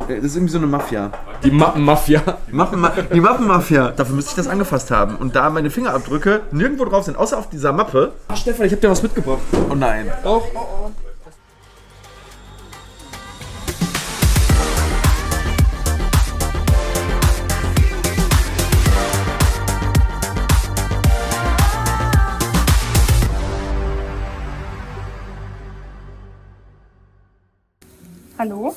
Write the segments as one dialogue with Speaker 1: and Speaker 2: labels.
Speaker 1: Das ist irgendwie so eine Mafia.
Speaker 2: Die Mappenmafia.
Speaker 1: Die Mappenmafia. Dafür müsste ich das angefasst haben. Und da meine Fingerabdrücke nirgendwo drauf sind, außer auf dieser Mappe.
Speaker 2: Ach Stefan, ich hab dir was mitgebracht.
Speaker 1: Oh nein.
Speaker 2: Doch.
Speaker 3: Hallo?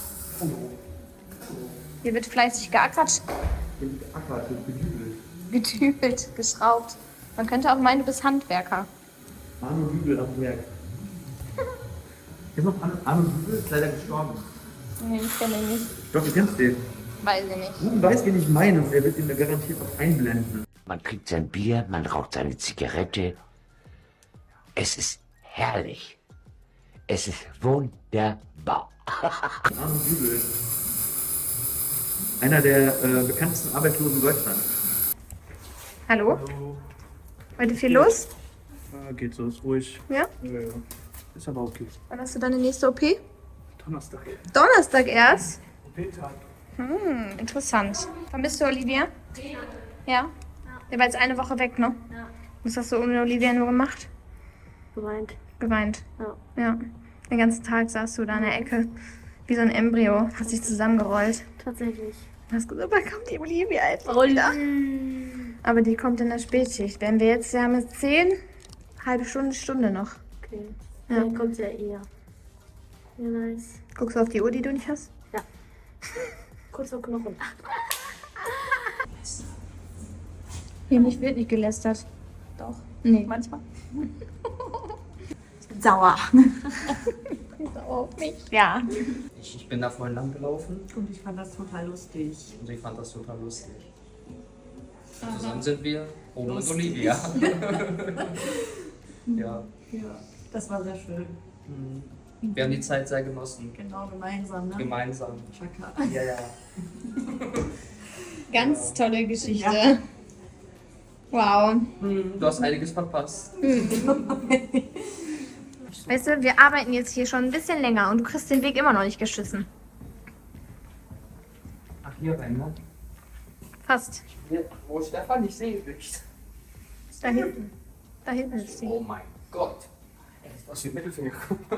Speaker 3: Hier wird fleißig geackert. Gedübelt, geschraubt. Man könnte auch meinen, du bist Handwerker.
Speaker 1: Arno Dübel am Werk. Ist noch Arno Dübel? Ist leider gestorben.
Speaker 3: Nee, ich kenne ihn nicht.
Speaker 1: Doch, du kennst den.
Speaker 3: Weiß ich nicht.
Speaker 1: Ruben weiß, wen ich meine und er wird ihn garantiert auch einblenden.
Speaker 4: Man kriegt sein Bier, man raucht seine Zigarette. Es ist herrlich. Es ist wunderbar.
Speaker 1: Arno Dübel. Einer der bekanntesten Arbeitslosen Deutschlands.
Speaker 3: Hallo? Heute viel los?
Speaker 1: Ja, geht so, ist ruhig.
Speaker 3: Ja?
Speaker 1: Ja. Ist aber okay.
Speaker 3: Wann hast du deine nächste OP?
Speaker 1: Donnerstag.
Speaker 3: Donnerstag erst?
Speaker 1: OP-Tag.
Speaker 3: Interessant. Vermisst du Olivia? Ja? Der war jetzt eine Woche weg, ne?
Speaker 5: Ja.
Speaker 3: Was hast du ohne Olivia nur gemacht?
Speaker 5: Geweint.
Speaker 3: Geweint.
Speaker 5: Ja.
Speaker 3: Ja. Den ganzen Tag saßt du da in der Ecke. Wie so ein Embryo. Hast dich zusammengerollt.
Speaker 5: Tatsächlich.
Speaker 3: Hast gesagt, wann kommt die Olivia jetzt wieder? Aber die kommt in der Spätschicht. Wenn wir jetzt, wir haben jetzt 10, halbe Stunde noch.
Speaker 5: Okay.
Speaker 3: Ja.
Speaker 5: Dann kommt ja eher. Ja, nice.
Speaker 3: Guckst du auf die Uhr, die du nicht hast?
Speaker 5: Ja. Kurz vor Knochen.
Speaker 3: Hier nicht, wird nicht gelästert.
Speaker 5: Doch.
Speaker 3: Nee.
Speaker 5: Manchmal. Ich bin sauer.
Speaker 3: Sauer auf mich? Ja.
Speaker 6: Ich bin da vorhin lang gelaufen
Speaker 7: Und ich fand das total lustig.
Speaker 6: und ich fand das total lustig. Zusammen sind wir oben und Olivia. Ja,
Speaker 7: Ja, das war sehr schön.
Speaker 6: wir haben die Zeit sehr genossen.
Speaker 7: Genau, gemeinsam, ne?
Speaker 6: Gemeinsam.
Speaker 7: Chaka.
Speaker 6: Ja, ja.
Speaker 3: Ganz tolle Geschichte. Wow.
Speaker 6: Du hast einiges verpasst.
Speaker 3: Weißt du, wir arbeiten jetzt hier schon ein bisschen länger und du kriegst den Weg immer noch nicht geschissen.
Speaker 6: Ach, hier rein, ne?
Speaker 3: Fast.
Speaker 6: Hier, wo Stefan nicht sehen nicht.
Speaker 3: Da hinten. Da hinten ist sie.
Speaker 6: Oh mein Gott. Ey, das ist aus wie ein Mittelfinger.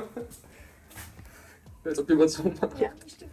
Speaker 6: Als ob jemand so macht.
Speaker 3: Ja, bestimmt.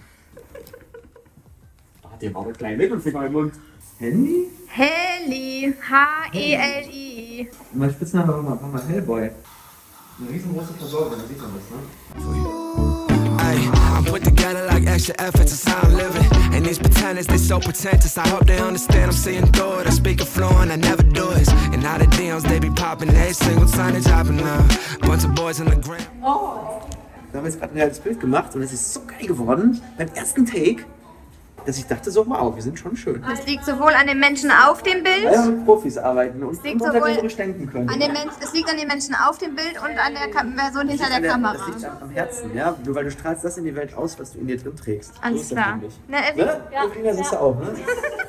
Speaker 6: Da hat der aber einen kleinen Mittelfinger im Mund.
Speaker 1: Handy?
Speaker 3: Heli. H-E-L-I.
Speaker 1: Mein Spitzname war mal Hellboy. Eine riesengroße Versorgung, da sieht man das, ne?
Speaker 8: Ay, I'm put together like extra effort to sound living. And these pretenders, they so pretentious. I hope they understand I'm seeing through it. I speak it fluent, I never do it. And now the DMs, they be popping. Every single time they dropping now. Bunch of boys on the gram.
Speaker 1: Da haben wir jetzt gerade ein reales Bild gemacht und es ist so geil geworden beim ersten Take, dass ich dachte so, wow, wir sind schon schön.
Speaker 3: Das liegt sowohl an den Menschen auf dem Bild,
Speaker 1: Weil wir mit Profis arbeiten und
Speaker 3: liegt
Speaker 1: unter
Speaker 3: sowohl
Speaker 1: Kamera denken können.
Speaker 3: es liegt an den Menschen auf dem Bild und an der Person hinter der
Speaker 1: Das
Speaker 3: Kamera.
Speaker 1: liegt am Herzen, ja? Nur weil du strahlst das in die Welt aus, was du in dir drin trägst. So
Speaker 3: Alles
Speaker 1: ist das
Speaker 3: klar.
Speaker 1: nämlich.
Speaker 3: Na, Effi?
Speaker 1: Ne? Ja. Lina, siehst du auch, ne?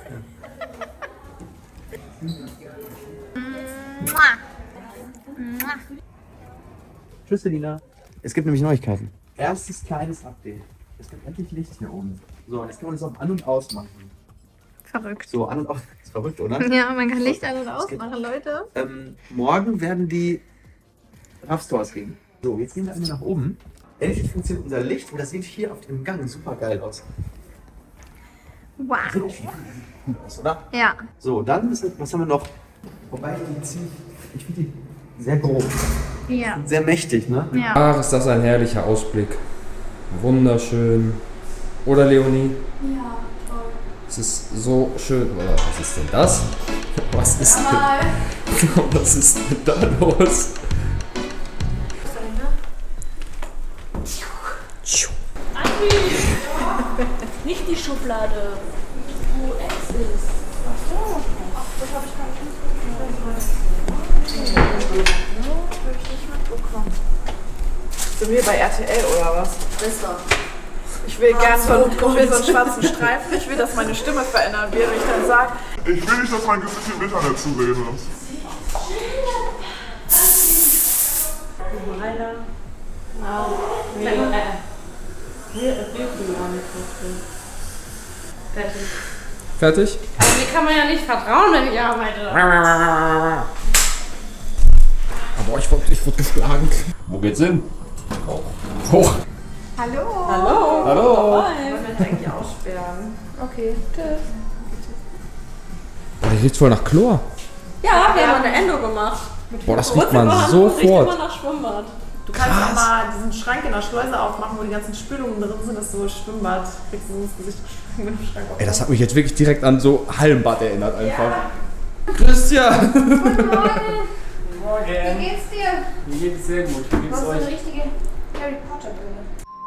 Speaker 1: Tschüss, Lina. Es gibt nämlich Neuigkeiten. Erstes kleines Update. Es gibt endlich Licht hier oben. So, und jetzt können wir das auf An- und Aus machen.
Speaker 3: Verrückt.
Speaker 1: So, An- und Aus. Ist verrückt, oder?
Speaker 3: Ja, man kann Licht an- und ausmachen, Leute.
Speaker 1: Morgen werden die RAV-Stores gehen. So, jetzt gehen wir einmal nach oben. Endlich funktioniert unser Licht und das sieht hier auf dem Gang super geil aus.
Speaker 3: Wow.
Speaker 1: Richtig gut aus, oder?
Speaker 3: Ja.
Speaker 1: So, dann, was haben wir noch? Wobei ich finde die sehr grob.
Speaker 3: Ja.
Speaker 1: Sehr mächtig, ne?
Speaker 3: Ja.
Speaker 2: Ach, ist das ein herrlicher Ausblick. Wunderschön. Oder Leonie?
Speaker 5: Ja, toll.
Speaker 2: Es ist so schön. Oder was ist denn das? Was ist denn, was ist denn da los?
Speaker 5: Nicht die Schublade, wo Ex ist. Ach so. Ach, das habe ich gar nicht mitbekommen.
Speaker 7: Sind wir bei RTL oder was?
Speaker 5: Besser.
Speaker 7: Ich will gern so einen schwarzen Streifen. Ich will, dass meine Stimme verändert wird. Und ich dann sage,
Speaker 9: Ich will nicht, dass mein Gesicht im Internet zu sehen ist.
Speaker 5: Fertig.
Speaker 2: Fertig?
Speaker 5: Aber mir kann man ja nicht vertrauen, wenn ich arbeite.
Speaker 2: Aber ich wurde geschlagen. Wo geht's hin? Hoch.
Speaker 3: Hallo.
Speaker 7: Hallo.
Speaker 2: Hallo.
Speaker 7: Ich wollte mich eigentlich aussperren.
Speaker 3: Okay, tschüss.
Speaker 2: Boah, der riecht voll nach Chlor.
Speaker 5: Ja, wir haben eine Endo gemacht.
Speaker 2: Boah, das riecht man sofort.
Speaker 5: Riecht immer nach Schwimmbad.
Speaker 7: Du kannst auch mal diesen Schrank in der Schleuse aufmachen, wo die ganzen Spülungen drin sind, das so Schwimmbad, kriegst du so ins Gesicht mit dem Schrank auf.
Speaker 2: Ey, das hat mich jetzt wirklich direkt an so Hallenbad erinnert einfach. Ja. Christian!
Speaker 3: Guten Morgen.
Speaker 6: Morgen.
Speaker 3: Wie geht's dir?
Speaker 6: Mir geht's sehr gut. Wie
Speaker 3: Du
Speaker 6: geht's
Speaker 3: hast so eine
Speaker 6: euch?
Speaker 3: richtige Harry Potter Brille.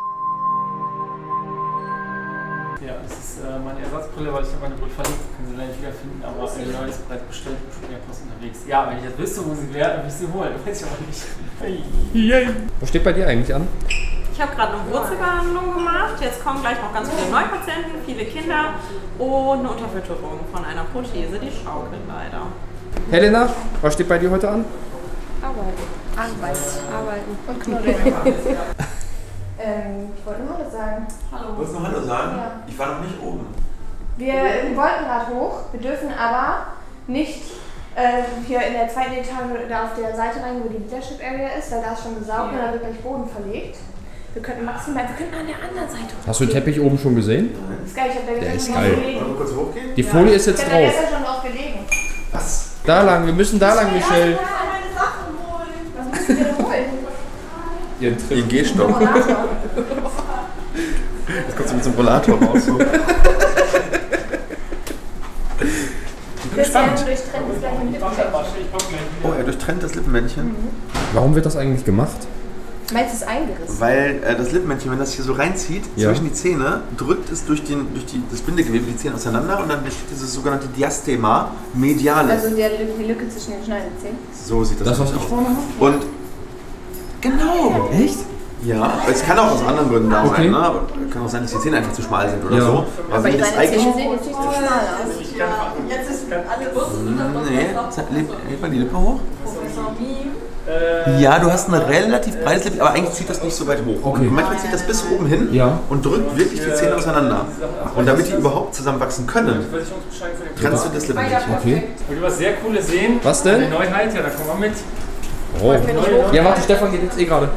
Speaker 6: Ja, das ist meine Ersatzbrille, weil ich habe meine Brille verlegt. Können Sie leider nicht wiederfinden, aber eine neue ist bereits bestellt. Ich bin ja fast unterwegs. Ja, wenn ich jetzt wüsste, wo sie wäre, dann würde ich sie holen. Weiß ich aber nicht.
Speaker 2: Was steht bei dir eigentlich an?
Speaker 7: Ich habe gerade eine Wurzelbehandlung gemacht. Jetzt kommen gleich noch ganz viele Neupatienten, viele Kinder und eine Unterfütterung von einer Prothese, die schaukelt leider.
Speaker 2: Helena, was steht bei dir heute an?
Speaker 3: Arbeiten. Und knuddeln. Ich wollte nur was sagen.
Speaker 1: Hallo. Wolltest du noch Hallo sagen?
Speaker 3: Ja.
Speaker 1: Ich war noch nicht oben.
Speaker 3: Wir wollten gerade hoch. Wir dürfen aber nicht hier in der zweiten Etage da auf der Seite rein, wo die Leadership Area ist, weil da ist schon gesaugt und da wird gleich Boden verlegt. Wir könnten maximal, wir könnten an der anderen Seite hoch.
Speaker 2: Hast du den Teppich oben schon gesehen?
Speaker 3: Das ist geil, ich hab da
Speaker 2: Der
Speaker 3: gestern
Speaker 2: ist
Speaker 3: drauf
Speaker 2: geil.
Speaker 3: gelegen.
Speaker 1: Wollen wir kurz hochgehen?
Speaker 2: Die Folie ist jetzt
Speaker 3: Ich hab da
Speaker 2: drauf.
Speaker 3: gestern schon drauf gelegen.
Speaker 1: Was?
Speaker 2: Da lang, wir müssen da lang, Michelle.
Speaker 3: Was müssen wir denn holen?
Speaker 1: Ihren Gehstock.
Speaker 3: Rollator.
Speaker 1: Jetzt kommst du mit so einem Rollator raus. So.
Speaker 3: Christian durchtrennt das gleich mit Lippenmännchen.
Speaker 1: Oh, er durchtrennt das Lippenmännchen.
Speaker 2: Warum wird das eigentlich gemacht?
Speaker 3: Meinst du, es ist eingerissen?
Speaker 1: Weil das Lippenmännchen, wenn das hier so reinzieht,
Speaker 2: Ja.
Speaker 1: zwischen die Zähne, drückt es durch das Bindegewebe die Zähne auseinander und dann entsteht dieses sogenannte Diastema medialis.
Speaker 3: Also die Lücke zwischen den Schneidezähnen.
Speaker 1: So sieht das,
Speaker 2: Das, was
Speaker 1: nämlich
Speaker 2: ich
Speaker 1: aus.
Speaker 2: vorne habe?
Speaker 1: Und genau.
Speaker 2: Echt?
Speaker 1: Ja, es kann auch aus anderen Gründen da
Speaker 2: Okay.
Speaker 1: sein. Ne? Aber kann auch sein, dass die Zähne einfach zu schmal sind oder
Speaker 2: Ja.
Speaker 1: so. Aber wenn das
Speaker 3: Deine
Speaker 1: eigentlich...
Speaker 3: Zähne sehen jetzt nicht so schmal aus.
Speaker 7: Jetzt ist alles
Speaker 1: Nee, heb mal die Lippe hoch. Ja, du hast ein relativ breites Lippe, aber eigentlich zieht das nicht so weit hoch.
Speaker 2: Okay.
Speaker 1: Und manchmal zieht das bis oben hin
Speaker 2: Ja.
Speaker 1: und drückt wirklich die Zähne auseinander. Und damit die überhaupt zusammenwachsen können, trennst du das Lippenmännchen.
Speaker 2: Okay.
Speaker 6: Wollt ihr was sehr Cooles sehen?
Speaker 2: Was denn?
Speaker 6: Eine Neuheit, ja, da kommen wir mit.
Speaker 2: Oh. Ja, warte, Stefan geht jetzt eh gerade.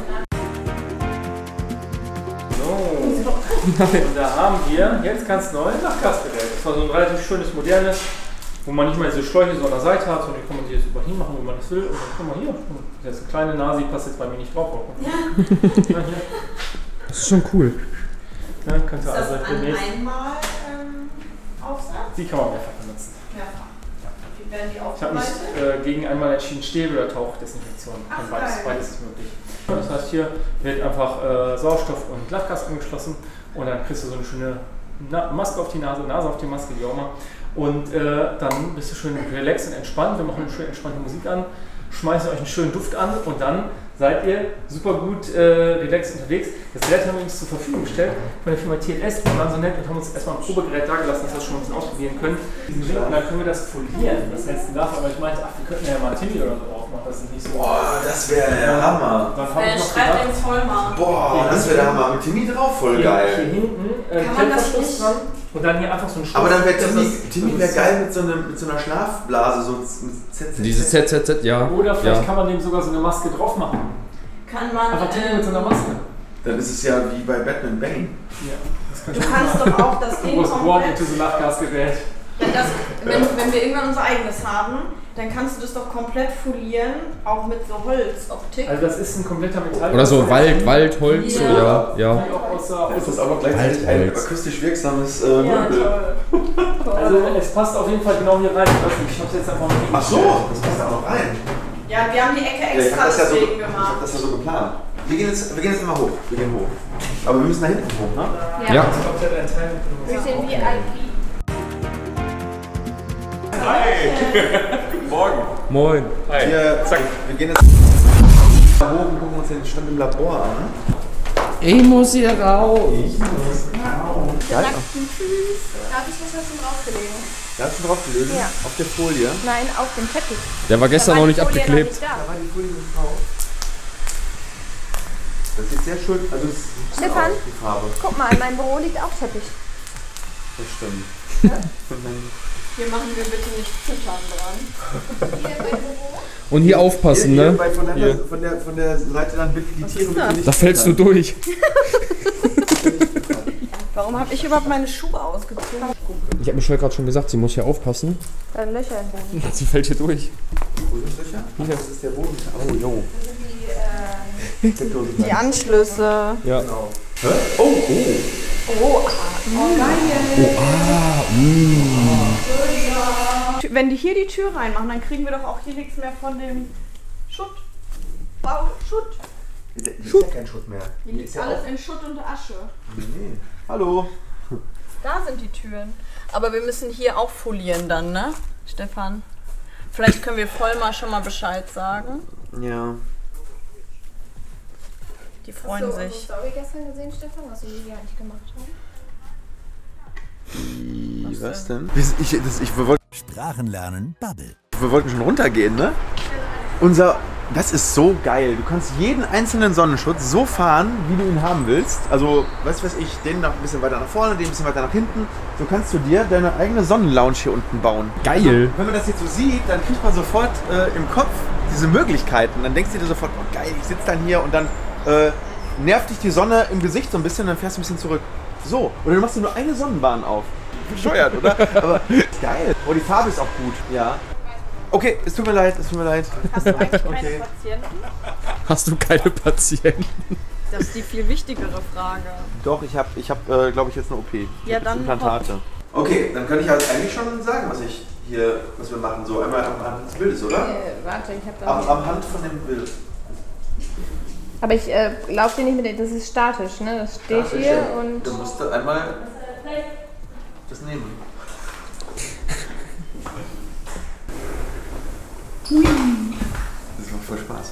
Speaker 6: So. Und da haben wir jetzt ganz neu ein Lachgasgerät. Das war so ein relativ schönes, modernes, wo man nicht mal diese Schläuche so an der Seite hat, sondern die kann man sich jetzt über hinmachen, wenn man das will. Und dann guck mal hier, das ist eine kleine Nase, die passt jetzt bei mir nicht drauf. Ja. Ja, hier.
Speaker 2: Das ist schon cool.
Speaker 6: Ja, könnt ihr also demnächst.
Speaker 7: einmal Aufsatz?
Speaker 6: Die kann man mehrfach benutzen.
Speaker 7: Mehrfach. Wie werden die
Speaker 6: Ich habe mich gegen einmal entschieden, Stäbe- oder Tauchdesinfektion. Beides ist möglich. Das heißt, hier wird einfach Sauerstoff und Lachgas angeschlossen und dann kriegst du so eine schöne Maske auf die Nase auf die Maske, wie auch immer. Und dann bist du schön relaxed und entspannt. Wir machen eine schön entspannte Musik an, schmeißen euch einen schönen Duft an und dann seid ihr super gut relaxed unterwegs. Das Gerät haben wir uns zur Verfügung gestellt von der Firma TLS. Die waren so nett und haben uns erstmal ein Probegerät da gelassen, dass wir das schon ein bisschen ausprobieren können. Und dann können wir das folieren. Das letzte darf, aber ich meinte, ach, wir könnten ja mal ein Timmy oder so drauf machen. Das ist nicht so.
Speaker 1: Boah, das wäre der Hammer.
Speaker 6: Dann habe ich noch
Speaker 7: schreibt
Speaker 6: gedacht,
Speaker 7: den Vollmann.
Speaker 1: Boah, das wäre der Hammer. Mit Timmy drauf, voll
Speaker 6: hier
Speaker 1: geil.
Speaker 6: hinten
Speaker 7: Kann man das
Speaker 6: Klettverschluss
Speaker 7: nicht?
Speaker 6: dran und dann hier einfach so ein Schluss.
Speaker 1: Aber dann wäre
Speaker 6: dass
Speaker 1: Timmy wär geil mit so einer Schlafblase, so ZZZ.
Speaker 2: Dieses ZZZ, ja.
Speaker 6: Oder vielleicht
Speaker 2: Ja.
Speaker 6: kann man dem sogar so eine Maske drauf machen.
Speaker 7: Kann man.
Speaker 6: Einfach Timmy mit so einer Maske.
Speaker 1: Dann ist es ja wie bei Batman Bane.
Speaker 6: Ja, das
Speaker 7: Du kannst doch auch das Ding
Speaker 6: was born
Speaker 7: komplett.
Speaker 6: into the Lachgasgerät.
Speaker 7: Wenn wir irgendwann unser eigenes haben, dann kannst du das doch komplett folieren, auch mit so Holzoptik.
Speaker 6: Also das ist ein kompletter Metall.
Speaker 2: Oder so Waldholz, so, ja.
Speaker 6: Die auch außer
Speaker 1: Das ist aber gleichzeitig ein
Speaker 2: Waldholz.
Speaker 1: akustisch wirksames Möbel.
Speaker 6: Also es passt auf jeden Fall genau hier rein. Ich hab's jetzt einfach mal
Speaker 1: Ach so, das passt da noch rein.
Speaker 7: Ja, wir haben die Ecke
Speaker 1: Ja, ich
Speaker 7: extra
Speaker 1: habe das,
Speaker 7: deswegen
Speaker 1: ich
Speaker 7: gemacht.
Speaker 1: hab das ja so geplant. Wir gehen jetzt immer hoch. Wir gehen hoch. Aber wir müssen da hinten hoch, ne?
Speaker 2: Ja.
Speaker 3: Wir sind VIP.
Speaker 1: Morgen.
Speaker 2: Moin.
Speaker 1: Wir gehen jetzt hoch und gucken uns den Stand im Labor an.
Speaker 2: Ich muss hier raus.
Speaker 1: Geil.
Speaker 3: Da habe ich was schon draufgelegt.
Speaker 1: Da hast du drauf gelöst?
Speaker 3: Ja.
Speaker 1: Auf der Folie?
Speaker 3: Nein, auf dem Teppich.
Speaker 2: Der war gestern
Speaker 3: Da
Speaker 2: noch
Speaker 3: war
Speaker 2: nicht
Speaker 3: die Folie
Speaker 2: abgeklebt.
Speaker 3: Noch nicht da.
Speaker 1: Da war die Folie drauf. Das sieht sehr schön, also es ist
Speaker 3: Stefan,
Speaker 1: auch die Farbe.
Speaker 3: guck mal, in meinem Büro liegt auch Teppich.
Speaker 1: Das stimmt.
Speaker 3: Ja?
Speaker 7: Hier machen wir bitte nicht Zittern dran.
Speaker 2: Und hier aufpassen,
Speaker 1: hier,
Speaker 2: ne?
Speaker 1: Von der Seite dann wirklich die Tiere bitte nicht
Speaker 2: Da fällst du durch.
Speaker 7: Warum habe ich überhaupt meine Schuhe ausgezogen?
Speaker 2: Ich habe Michelle gerade schon gesagt, sie muss hier aufpassen.
Speaker 3: Löcher im Boden.
Speaker 2: Sie fällt hier durch.
Speaker 1: Wo sind Löcher? Hier. Das ist der Boden. Oh, jo.
Speaker 7: Die Anschlüsse.
Speaker 2: Ja.
Speaker 1: Genau. Hä? Oh,
Speaker 7: geil. Wenn die hier die Tür reinmachen, dann kriegen wir doch auch hier nichts mehr von dem Schutt. Schutt.
Speaker 1: Das ist ja kein Schutt mehr.
Speaker 7: Hier liegt alles in Schutt und Asche.
Speaker 1: Nee. Hallo.
Speaker 7: Da sind die Türen. Aber wir müssen hier auch folieren dann, ne, Stefan? Vielleicht können wir Vollmar schon mal Bescheid sagen.
Speaker 1: Ja.
Speaker 7: Die freuen sich.
Speaker 3: Hast du unsere Story gestern gesehen, Stefan, was wir hier eigentlich gemacht haben?
Speaker 1: Was denn? Wir wollten
Speaker 10: Sprachen lernen, Bubble.
Speaker 1: Wir wollten schon runtergehen, ne? Das ist so geil. Du kannst jeden einzelnen Sonnenschutz so fahren, wie du ihn haben willst. Also, weiß ich, den noch ein bisschen weiter nach vorne, den ein bisschen weiter nach hinten. So kannst du dir deine eigene Sonnenlounge hier unten bauen.
Speaker 2: Geil.
Speaker 1: Also, wenn man das jetzt so sieht, dann kriegt man sofort im Kopf diese Möglichkeiten. Dann denkst du dir sofort, oh geil, ich sitze dann hier und dann nervt dich die Sonne im Gesicht so ein bisschen und dann fährst du ein bisschen zurück. So, oder du machst dir nur eine Sonnenbahn auf. Bescheuert, oder? Aber geil. Oh, die Farbe ist auch gut, ja. Okay, es tut mir leid.
Speaker 7: Hast du eigentlich keine Patienten?
Speaker 2: Hast du keine Patienten?
Speaker 7: Das ist die viel wichtigere Frage.
Speaker 1: Doch, ich hab glaube ich, jetzt eine OP.
Speaker 7: Ja, dann
Speaker 1: Implantate. Okay, dann kann ich halt eigentlich schon sagen, was wir machen. So einmal am Hand des Bildes, oder?
Speaker 3: Warte, ich hab da.
Speaker 1: Am Hand von dem Bild.
Speaker 3: Aber ich glaube dir nicht mit, das ist statisch, ne? Das steht hier
Speaker 1: ja.
Speaker 3: und.
Speaker 1: Du musst einmal das nehmen. Das macht voll Spaß.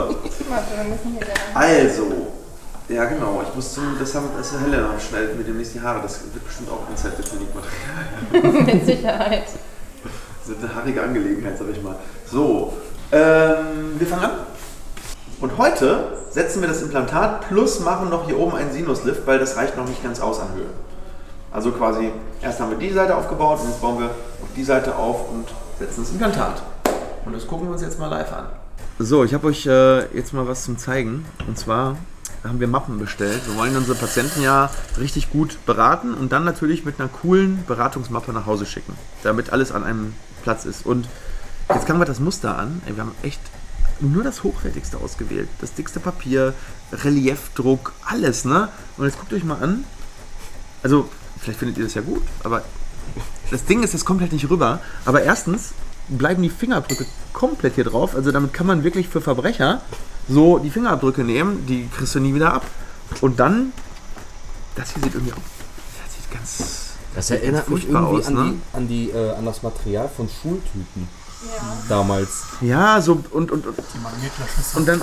Speaker 1: So. Also, ja genau, ich muss das ist Helena schnell mit demnächst die Haare, das wird bestimmt auch ein Zertifikatmaterial.
Speaker 3: Mit Sicherheit.
Speaker 1: Das ist eine haarige Angelegenheit, sag ich mal. So, wir fangen an. Und heute setzen wir das Implantat plus machen noch hier oben einen Sinuslift, weil das reicht noch nicht ganz aus an Höhe. Also quasi, erst haben wir die Seite aufgebaut und jetzt bauen wir auf die Seite auf und setzen das Implantat. Und das gucken wir uns jetzt mal live an. So, ich habe euch jetzt mal was zum Zeigen. Und zwar haben wir Mappen bestellt. Wir wollen unsere Patienten ja richtig gut beraten und dann natürlich mit einer coolen Beratungsmappe nach Hause schicken, damit alles an einem Platz ist. Und jetzt gucken wir das Muster an. Wir haben echt nur das Hochwertigste ausgewählt. Das dickste Papier, Reliefdruck, alles, ne? Und jetzt guckt euch mal an. Also, vielleicht findet ihr das ja gut, aber das Ding ist, das kommt halt nicht rüber. Aber erstens bleiben die Fingerabdrücke komplett hier drauf. Also damit kann man wirklich für Verbrecher so die Fingerabdrücke nehmen, die kriegst du nie wieder ab. Und dann, das hier sieht irgendwie auch, das sieht ganz,
Speaker 2: das erinnert mich irgendwie
Speaker 1: aus,
Speaker 2: an das Material von Schultüten. Ja. Damals.
Speaker 1: Ja, so und dann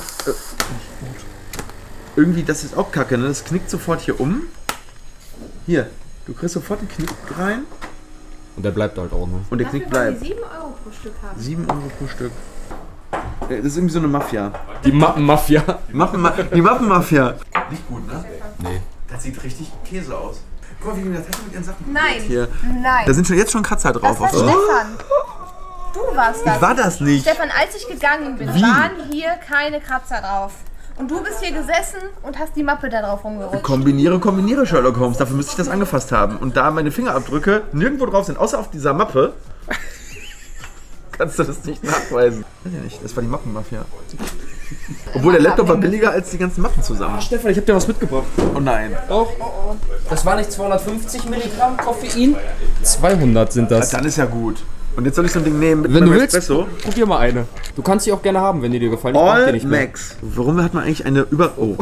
Speaker 1: irgendwie, das ist auch kacke, ne? Das knickt sofort hier um. Hier, du kriegst sofort einen Knick rein.
Speaker 2: Und der bleibt halt auch, ne?
Speaker 1: Und der Knick bleibt.
Speaker 3: Die 7 Euro pro Stück haben.
Speaker 1: 7 Euro pro Stück. Das ist irgendwie so eine Mafia.
Speaker 2: Die Mappenmafia.
Speaker 1: Die Mappenmafia. Nicht gut, ne?
Speaker 2: Nee.
Speaker 1: Das sieht richtig Käse aus. Guck mal, wie die das hat mit ihren Sachen.
Speaker 3: Nein.
Speaker 1: Hier.
Speaker 3: Nein.
Speaker 1: Da sind jetzt schon Kratzer drauf.
Speaker 3: Das war Stefan. Du warst das.
Speaker 1: Ich war das nicht.
Speaker 3: Stefan, als ich gegangen bin, waren hier keine Kratzer drauf. Und du bist hier gesessen und hast die Mappe da drauf rumgerutscht.
Speaker 1: Kombiniere, Sherlock Holmes. Dafür müsste ich das angefasst haben. Und da meine Fingerabdrücke nirgendwo drauf sind, außer auf dieser Mappe, kannst du das nicht nachweisen. Weiß ja nicht, das war die Mappenmafia. Obwohl der Laptop war billiger als die ganzen Mappen zusammen.
Speaker 2: Stefan, ich hab dir was mitgebracht.
Speaker 1: Oh nein.
Speaker 2: Doch. Das war nicht 250 Milligramm Koffein. 200 sind das.
Speaker 1: Ja, dann ist ja gut. Und jetzt soll ich so ein Ding nehmen mit
Speaker 2: wenn
Speaker 1: meinem
Speaker 2: du willst,
Speaker 1: Espresso.
Speaker 2: probier mal eine. Du kannst sie auch gerne haben, wenn die dir gefallen.
Speaker 1: All
Speaker 2: nicht mehr.
Speaker 1: Max. Warum hat man eigentlich eine Oh.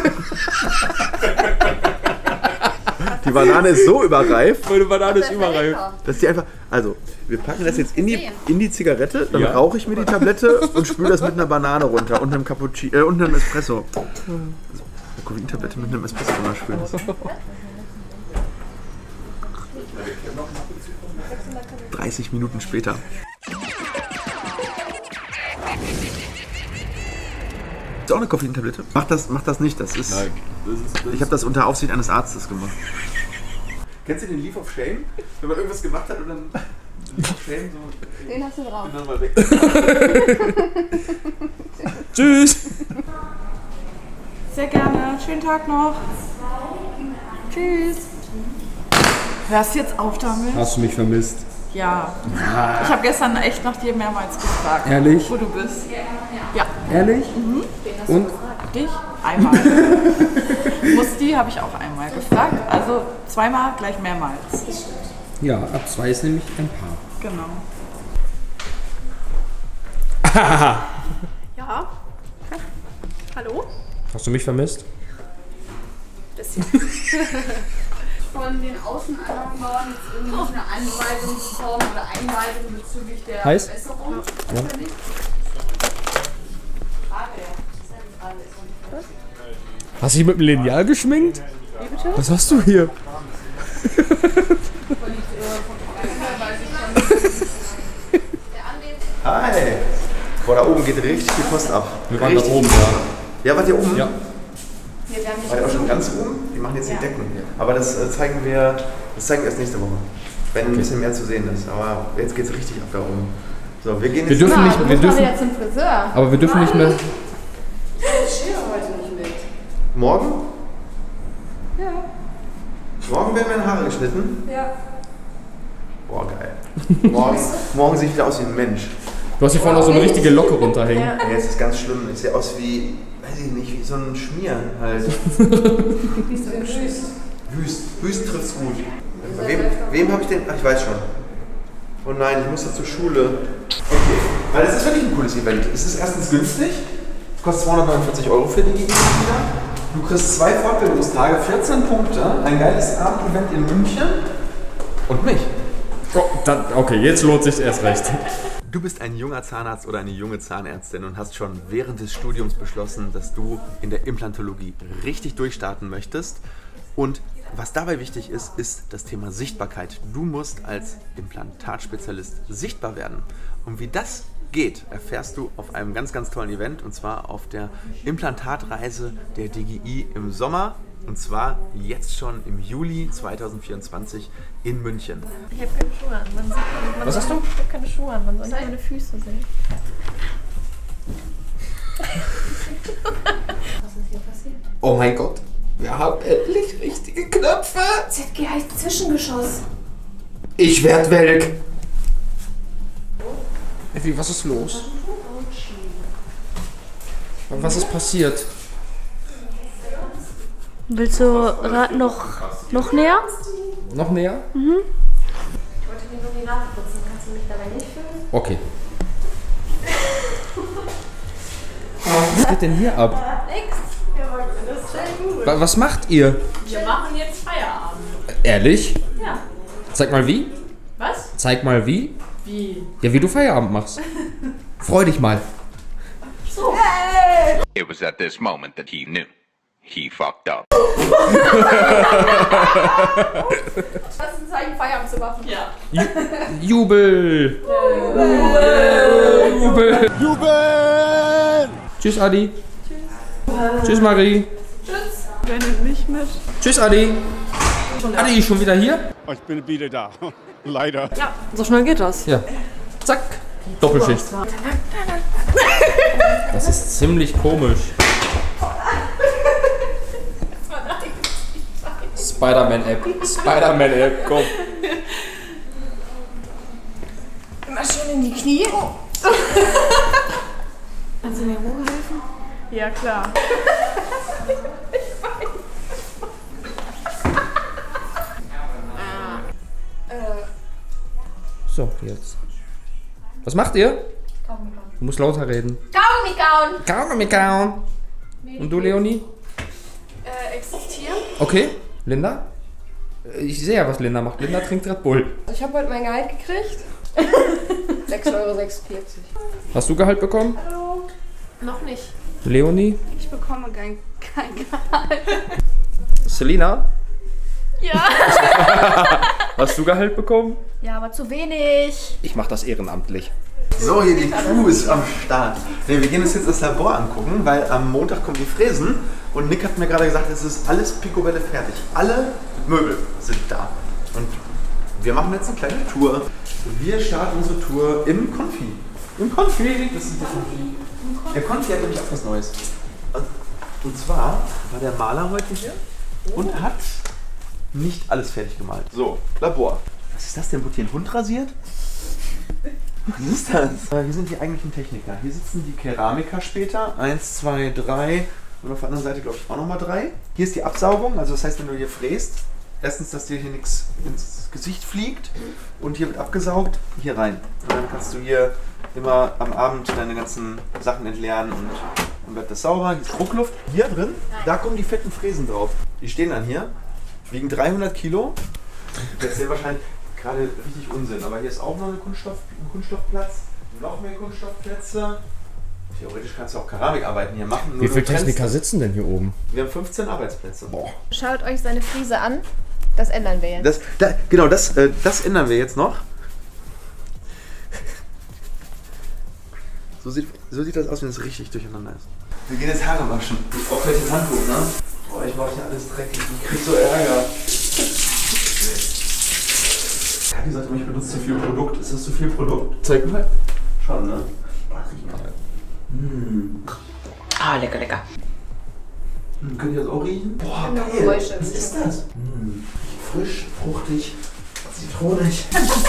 Speaker 1: Die Banane ist so überreif.
Speaker 2: Meine Banane ist überreif.
Speaker 1: Dass die einfach. Also, wir packen das jetzt in die Zigarette, dann rauche ich mir die Tablette und spüle das mit einer Banane runter und einem Cappuccino und einem Espresso. Also, eine Koffeintablette mit einem Espresso runterspülen. 30 Minuten später. Ist auch eine Koffeintablette? Mach das nicht, das ist...
Speaker 9: Nein,
Speaker 1: ich habe das unter Aufsicht eines Arztes gemacht. Kennst du den Leave of Shame? Wenn man irgendwas gemacht hat und dann... Leave of Shame so...
Speaker 3: Den hast du drauf.
Speaker 1: Und dann mal weg.
Speaker 2: Tschüss.
Speaker 5: Sehr gerne. Schönen Tag noch. Tschüss. Hörst du jetzt auf damit?
Speaker 2: Hast du mich vermisst?
Speaker 5: Ja. Ich habe gestern echt nach dir mehrmals gefragt.
Speaker 2: Ehrlich?
Speaker 5: Wo du bist. Ja.
Speaker 2: Ehrlich?
Speaker 5: Mhm.
Speaker 2: Und?
Speaker 5: Dich? Einmal. Musti habe ich auch einmal gefragt. Also zweimal gleich mehrmals.
Speaker 2: Ja, ab 2 ist nämlich ein Paar.
Speaker 5: Genau.
Speaker 3: Ja. Hallo?
Speaker 2: Hast du mich vermisst?
Speaker 3: Bisschen. Von den Außenanlagenbauern jetzt irgendwie eine Anweisung bekommen oder Einweisung bezüglich der Verbesserung?
Speaker 2: Ja. Hast du dich mit dem Lineal geschminkt?
Speaker 3: Wie bitte?
Speaker 2: Was hast du hier?
Speaker 1: Hi! Boah, da oben geht richtig die Post ab.
Speaker 2: Wir waren da oben, ja.
Speaker 1: Ja, wart ihr oben?
Speaker 2: Ja.
Speaker 1: War ihr auch schon ganz oben? Die machen jetzt die Decken. Aber das zeigen wir erst nächste Woche. Wenn ein bisschen mehr zu sehen ist. Aber jetzt geht's richtig ab da oben. So, wir gehen jetzt...
Speaker 2: Wir dürfen nicht, wir dürfen,
Speaker 3: wieder zum Friseur.
Speaker 2: aber wir dürfen nicht mehr...
Speaker 3: Ich stehe heute nicht mit.
Speaker 1: Morgen?
Speaker 3: Ja.
Speaker 1: Morgen werden meine Haare geschnitten?
Speaker 3: Ja.
Speaker 1: Boah, geil. Morgen sehe ich wieder aus wie ein Mensch.
Speaker 2: Du hast hier vorne noch so eine richtige Locke runterhängen.
Speaker 1: Ja, jetzt ist ganz schlimm. Ich sehe aus wie, weiß ich nicht, wie so ein Schmier halt.
Speaker 3: Wie so ein Wüst.
Speaker 1: Wüst trifft's gut. Wem habe ich denn? Ach, ich weiß schon. Oh nein, ich muss da zur Schule. Okay, weil das ist wirklich ein cooles Event. Es ist erstens günstig. Kostet 249 € für die Mitglieder. Du kriegst 2 Fortbildungstage, 14 Punkte, ein geiles Abendevent in München und mich.
Speaker 2: Oh, okay, jetzt lohnt sich erst recht.
Speaker 1: Du bist ein junger Zahnarzt oder eine junge Zahnärztin und hast schon während des Studiums beschlossen, dass du in der Implantologie richtig durchstarten möchtest. Und was dabei wichtig ist, ist das Thema Sichtbarkeit. Du musst als Implantatspezialist sichtbar werden. Und wie das geht, erfährst du auf einem ganz, ganz tollen Event, und zwar auf der Implantatreise der DGI im Sommer, und zwar jetzt schon im Juli 2024 in München.
Speaker 3: Ich habe keine Schuhe an.
Speaker 2: Was hast du?
Speaker 3: Ich habe keine Schuhe an. Man soll nicht meine Füße sehen. Was ist hier passiert?
Speaker 2: Oh mein Gott, wir haben endlich richtige Knöpfe.
Speaker 3: ZG heißt Zwischengeschoss.
Speaker 2: Ich werd welk. Effi, was ist los? Was ist passiert?
Speaker 5: Willst du raten noch näher?
Speaker 2: Noch näher?
Speaker 3: Mhm. Ich wollte mir nur die Nase putzen. Kannst du mich dabei nicht filmen?
Speaker 2: Okay. Was geht denn hier ab?
Speaker 3: Nix. Wir wollten das schnell googeln.
Speaker 2: Was macht ihr?
Speaker 7: Wir machen jetzt Feierabend.
Speaker 2: Ehrlich?
Speaker 7: Ja.
Speaker 2: Zeig mal wie.
Speaker 7: Was?
Speaker 2: Zeig mal wie.
Speaker 7: Wie?
Speaker 2: Ja, wie du Feierabend machst. Freu dich mal.
Speaker 7: So.
Speaker 3: Hey!
Speaker 11: It was at this moment that he knew. He fucked up.
Speaker 3: Das ist ein Zeichen, Feierabend zu machen.
Speaker 7: Ja.
Speaker 2: Jubel! Jubel! Jubel! Tschüss, Adi. Tschüss. Tschüss, Marie.
Speaker 3: Tschüss.
Speaker 5: Wer nimmt mich mit?
Speaker 2: Tschüss, Adi. Adi, schon wieder hier?
Speaker 9: Ich bin wieder da. Leider.
Speaker 5: Ja, so schnell geht das.
Speaker 2: Ja. Zack. Doppelschicht. Das ist ziemlich komisch. Spider-Man-App. Spider-Man-App, komm.
Speaker 3: Immer schön in die Knie. Kannst du mir hochhelfen?
Speaker 5: Ja, klar.
Speaker 2: So, jetzt. Was macht ihr? Du musst lauter reden.
Speaker 3: Kaugummi kauen.
Speaker 2: Kaugummi kauen. Und du, Leonie?
Speaker 3: Existieren.
Speaker 2: Okay. Linda? Ich sehe ja, was Linda macht. Linda trinkt Red Bull.
Speaker 3: Ich habe heute mein Gehalt gekriegt. 6,46 €.
Speaker 2: Hast du Gehalt bekommen?
Speaker 3: Hallo. Noch nicht.
Speaker 2: Leonie?
Speaker 3: Ich bekomme kein Gehalt.
Speaker 2: Selina?
Speaker 3: Ja.
Speaker 2: Hast du Gehalt bekommen?
Speaker 3: Ja, aber zu wenig.
Speaker 2: Ich mache das ehrenamtlich.
Speaker 1: So, hier die Crew ist am Start. Nee, wir gehen uns jetzt das Labor angucken, weil am Montag kommen die Fräsen und Nick hat mir gerade gesagt, es ist alles picobelle fertig. Alle Möbel sind da. Und wir machen jetzt eine kleine Tour. Wir starten unsere Tour im Konfi. Im Konfi? Das ist der Konfi. Der Konfi hat nämlich auch was Neues. Und zwar war der Maler heute hier und hat nicht alles fertig gemalt. So, Labor. Was ist das denn? Wurde hier ein Hund rasiert? Was ist das? Hier sind die eigentlichen Techniker. Hier sitzen die Keramiker später. 1, 2, 3 und auf der anderen Seite glaube ich auch nochmal 3. Hier ist die Absaugung, also das heißt, wenn du hier fräst, erstens, dass dir hier nichts ins Gesicht fliegt und hier wird abgesaugt, hier rein. Und dann kannst du hier immer am Abend deine ganzen Sachen entleeren und dann bleibt das sauber. Hier ist Druckluft. Hier drin, da kommen die fetten Fräsen drauf. Die stehen dann hier, wiegen 300 Kilo. Das ist ja wahrscheinlich gerade richtig Unsinn, aber hier ist auch noch ein Kunststoffplatz, noch mehr Kunststoffplätze. Theoretisch kannst du auch Keramikarbeiten hier machen.
Speaker 2: Wie viele Techniker sitzen denn hier oben?
Speaker 1: Wir haben 15 Arbeitsplätze. Boah.
Speaker 3: Schaut euch seine Fliese an. Das ändern wir jetzt.
Speaker 1: Das ändern wir jetzt noch. So sieht das aus, wenn es richtig durcheinander ist. Wir gehen jetzt Haare waschen. Ich brauche gleich ein Handtuch, ne? Boah, ich mache hier alles dreckig. Ich krieg so Ärger. Kaki sagte mir, ich benutze zu viel Produkt. Ist das zu viel Produkt? Zeig mal. Schon, ne?
Speaker 7: Ah, lecker, lecker.
Speaker 1: Könnt ihr das auch riechen? Boah, geil.
Speaker 3: Geräusche.
Speaker 1: Was ist das? Frisch, fruchtig, zitronig.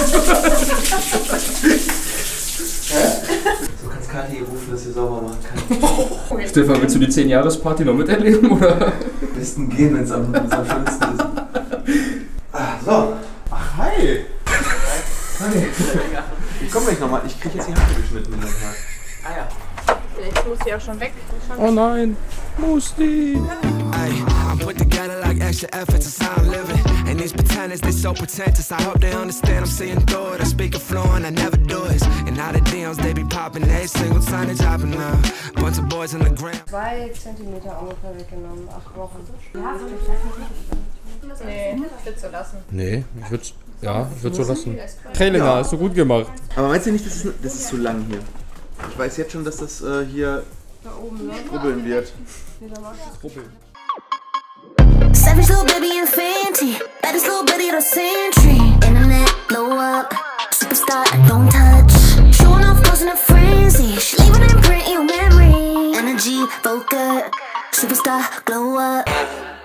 Speaker 1: So kannst Kathi rufen, dass sie sauber machen kann.
Speaker 2: Stefan, willst du die 10-Jahres-Party noch miterleben, oder?
Speaker 1: Am besten gehen, wenn es am schönsten ist. So. Ach, hi. Hi. Ich komme gleich nochmal. Ich kriege jetzt die Haare geschnitten in der Tag.
Speaker 7: Ah ja.
Speaker 3: Vielleicht muss die auch schon weg.
Speaker 2: Oh nein, Musti.
Speaker 8: Ay, I'm put together like extra efforts, it's how I'm living. And these pretenders, they so pretentious. I hope they understand I'm seeing through it. I speak it fluent, I never do it. And now the DMs, they be popping, every single time they dropping now. Bunch of boys on the ground.
Speaker 3: 2 Zentimeter ungefähr weggenommen, 8 Wochen. Nee, ich würde so lassen.
Speaker 2: Nee, ich würde so lassen. Trailer, hast du gut gemacht.
Speaker 1: Aber meinst du nicht, das ist zu lang hier? Ich weiß jetzt schon, dass das hier strubbeln wird. Strubbeln.
Speaker 12: Savage little baby and Fenty, baddest little bitty to Century. Internet, blow up, superstar, I don't touch. Showing off, causing a frenzy. She leaving an imprint in your memory. Energy, focus, superstar, glow up.